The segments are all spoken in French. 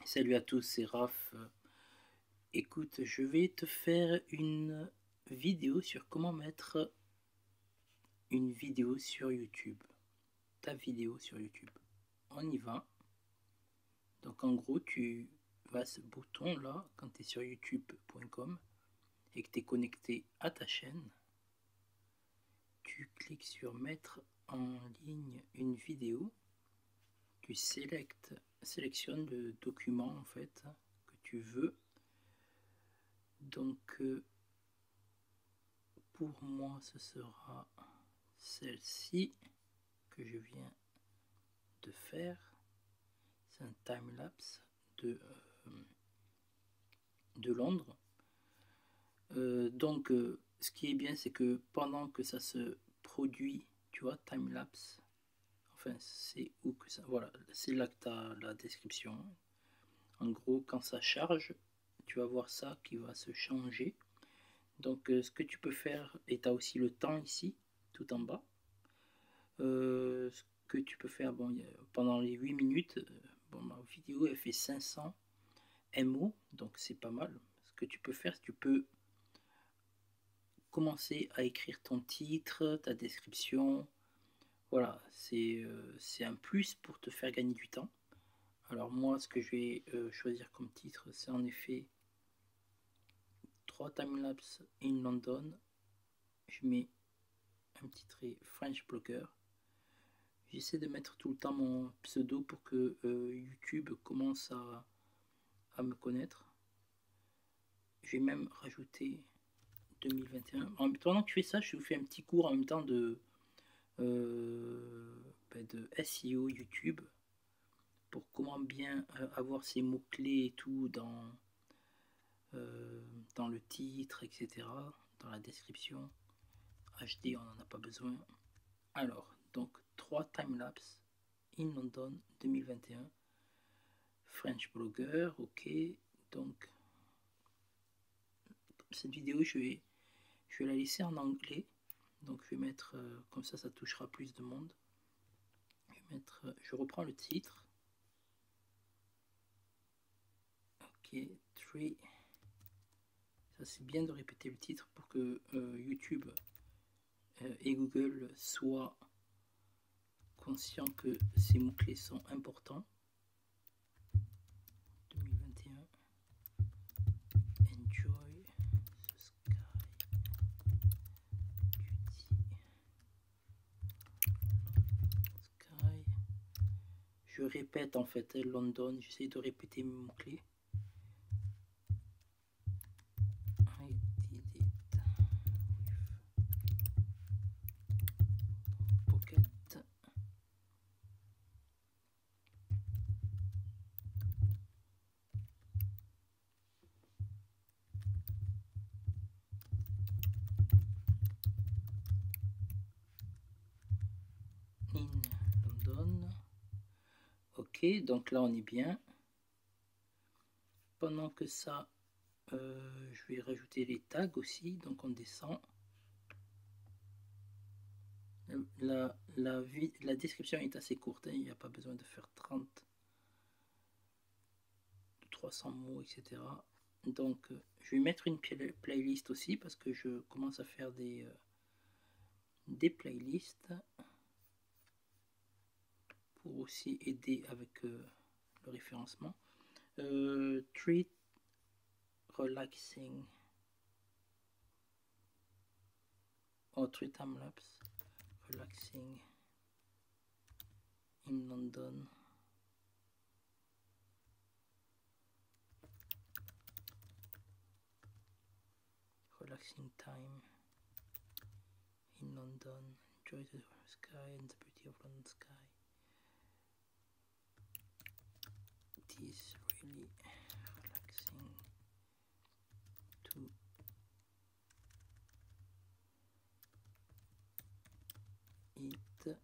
Salut à tous, c'est Raph. Écoute, je vais te faire une vidéo sur comment mettre une vidéo sur YouTube. Ta vidéo sur YouTube. On y va. Donc en gros, tu vas à ce bouton là, quand tu es sur youtube.com et que tu es connecté à ta chaîne, tu cliques sur mettre en ligne une vidéo. Tu sélectionnes le document en fait que tu veux. Donc pour moi ce sera celle-ci que je viens de faire. C'est un time-lapse de Londres. Donc ce qui est bien c'est que pendant que ça se produit, tu vois, time-lapse, enfin c'est où que ça, voilà, c'est là que tu as la description. En gros quand ça charge, tu vas voir ça qui va se changer. Donc ce que tu peux faire, et tu as aussi le temps ici, tout en bas. Ce que tu peux faire, bon, pendant les 8 minutes, bon, ma vidéo elle fait 500 MO, donc c'est pas mal. Ce que tu peux faire, tu peux commencer à écrire ton titre, ta description. Voilà, c'est un plus pour te faire gagner du temps. Alors moi, ce que je vais choisir comme titre, c'est en effet 3 timelapse in London. Je mets un petit trait French Blogger. J'essaie de mettre tout le temps mon pseudo pour que YouTube commence à me connaître. Je vais même rajouter 2021. Pendant que tu fais ça, je vous fais un petit cours en même temps de SEO YouTube pour comment bien avoir ces mots-clés et tout dans le titre, etc. Dans la description. HD, on n'en a pas besoin. Alors, donc 3 timelapse in London 2021. French Blogger, ok. Donc, cette vidéo, je vais la laisser en anglais. Donc, je vais mettre, comme ça touchera plus de monde. Je reprends le titre. Ok, 3. Ça, c'est bien de répéter le titre pour que YouTube et Google soient conscients que ces mots-clés sont importants. 2021. Enjoy the sky. Beauty. Sky. Je répète en fait London, j'essaie de répéter mes mots-clés. In London. Ok, donc là on est bien. Pendant que ça, je vais rajouter les tags aussi. Donc on descend. La description est assez courte, hein, il n'y a pas besoin de faire 30, 300 mots, etc. Donc je vais mettre une playlist aussi parce que je commence à faire des playlists pour aussi aider avec le référencement. Treat relaxing or treat time lapse relaxing in London. Relaxing time in London. Enjoy the sky and the beauty of London sky. It is really relaxing to eat.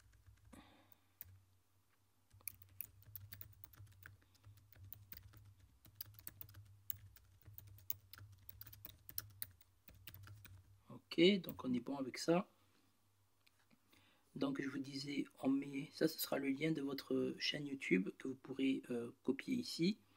Ok, donc on est bon avec ça. Donc je vous disais, on met ça, ce sera le lien de votre chaîne YouTube que vous pourrez copier ici.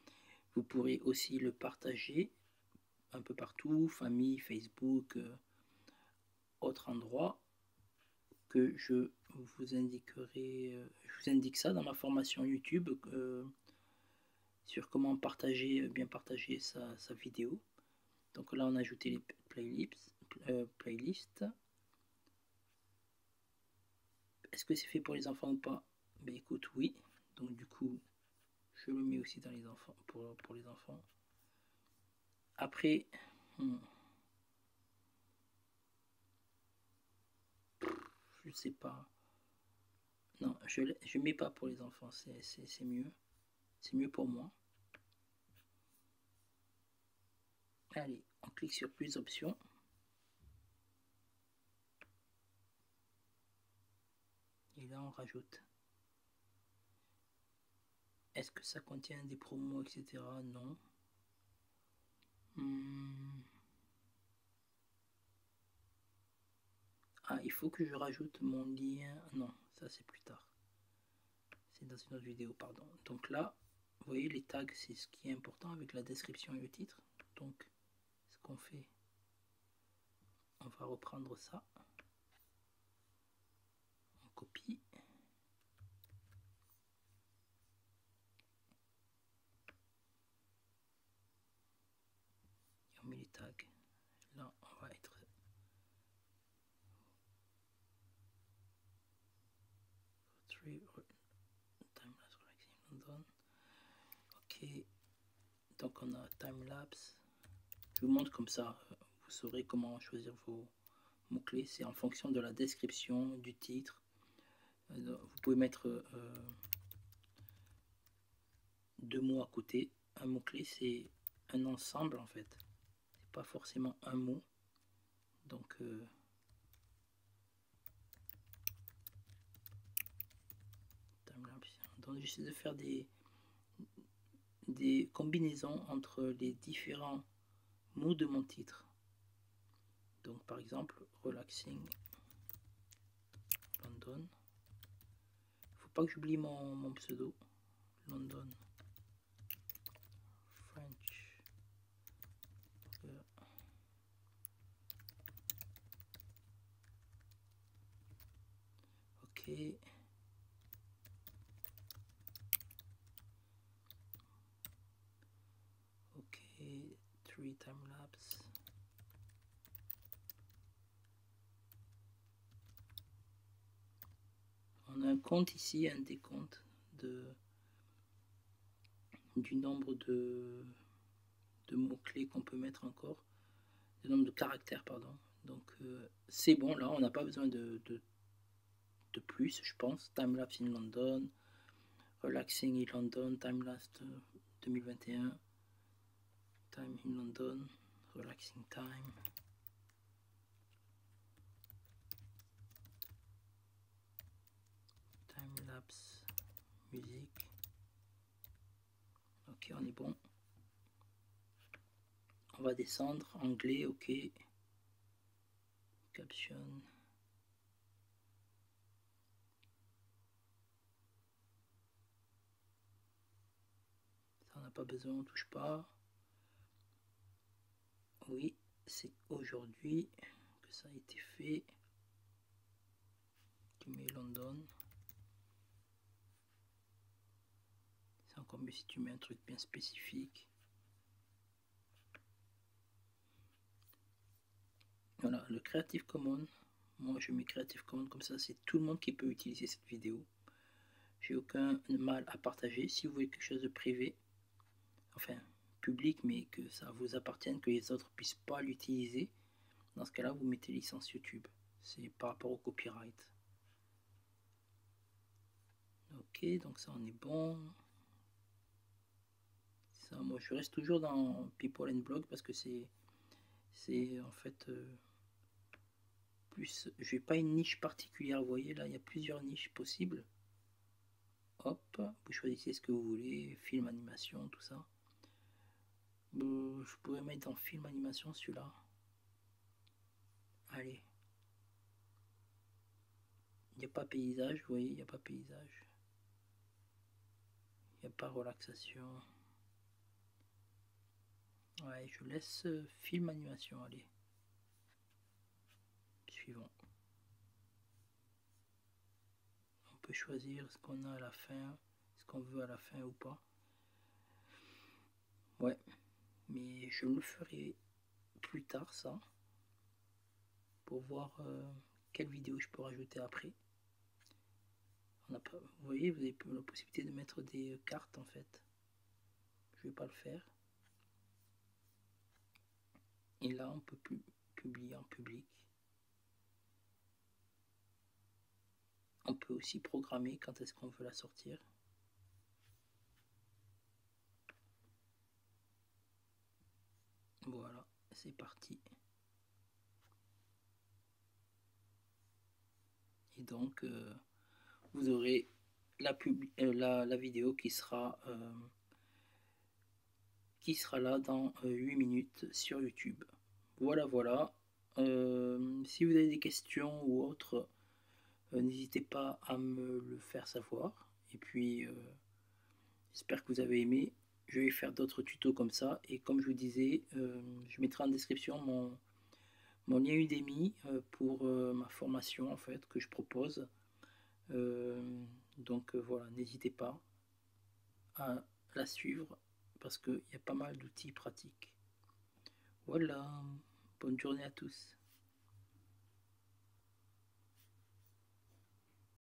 Vous pourrez aussi le partager un peu partout, famille, Facebook, autre endroit, que je vous indiquerai, je vous indique ça dans ma formation YouTube sur comment partager, bien partager sa vidéo. Donc là on a ajouté les playlists. Est-ce que c'est fait pour les enfants ou pas? Ben écoute, oui. Donc du coup, je le mets aussi dans les enfants pour les enfants. Après, je sais pas. Non, je mets pas pour les enfants, c'est mieux. C'est mieux pour moi. Allez, on clique sur plus options. Et là, on rajoute. Est-ce que ça contient des promos, etc. Non. Ah, il faut que je rajoute mon lien. Non, ça c'est plus tard. C'est dans une autre vidéo, pardon. Donc là, vous voyez, les tags, c'est ce qui est important avec la description et le titre. Donc, ce qu'on fait, on va reprendre ça. On copie. Et on met les tags. Là, on va être... Ok. Donc on a timelapse. Je vous montre comme ça, vous saurez comment choisir vos mots-clés. C'est en fonction de la description, du titre. Vous pouvez mettre 2 mots à côté. Un mot-clé, c'est un ensemble en fait. C'est pas forcément un mot. Donc j'essaie de faire des combinaisons entre les différents mots de mon titre. Donc par exemple, relaxing London. Faut pas que j'oublie mon pseudo. London French. Ok. Ok. 3 timelapse. On a un compte ici, un décompte du nombre de mots-clés qu'on peut mettre encore, le nombre de caractères, pardon. Donc c'est bon, là, on n'a pas besoin de plus, je pense. Timelapse in London, Relaxing in London, Timelapse 2021, Time in London, Relaxing Time. Timelapse, musique. Ok, on est bon. On va descendre, anglais, ok. Caption. Ça, on n'a pas besoin, on touche pas. Oui, c'est aujourd'hui que ça a été fait. Tu mets London. C'est encore mieux si tu mets un truc bien spécifique. Voilà, le Creative Commons. Moi, je mets Creative Commons comme ça, c'est tout le monde qui peut utiliser cette vidéo. J'ai aucun mal à partager. Si vous voulez quelque chose de privé, enfin public, mais que ça vous appartienne, que les autres puissent pas l'utiliser, dans ce cas-là, vous mettez licence YouTube. C'est par rapport au copyright. Ok, donc ça, on est bon. Ça, moi, je reste toujours dans People and Blog parce que c'est en fait plus. Je n'ai pas une niche particulière. Vous voyez, là, il y a plusieurs niches possibles. Hop, vous choisissez ce que vous voulez, film, animation, tout ça. Je pourrais mettre en film, animation celui-là. Allez. Il n'y a pas paysage, vous voyez, il n'y a pas paysage. Il n'y a pas relaxation. Ouais, je laisse film animation, allez. Suivant. On peut choisir ce qu'on a à la fin, ce qu'on veut à la fin ou pas. Ouais, mais je me le ferai plus tard ça, pour voir quelle vidéo je peux rajouter après. On a pas, vous voyez, vous avez la possibilité de mettre des cartes en fait. Je vais pas le faire. Et là, on peut publier en public. On peut aussi programmer quand est-ce qu'on veut la sortir. Voilà, c'est parti. Et donc, vous aurez la vidéo qui sera là dans 8 minutes sur YouTube. Voilà, voilà. Si vous avez des questions ou autres, n'hésitez pas à me le faire savoir. Et puis, j'espère que vous avez aimé. Je vais faire d'autres tutos comme ça. Et comme je vous disais, je mettrai en description mon lien Udemy pour ma formation en fait que je propose. Donc voilà, n'hésitez pas à la suivre parce qu'il y a pas mal d'outils pratiques. Voilà, bonne journée à tous.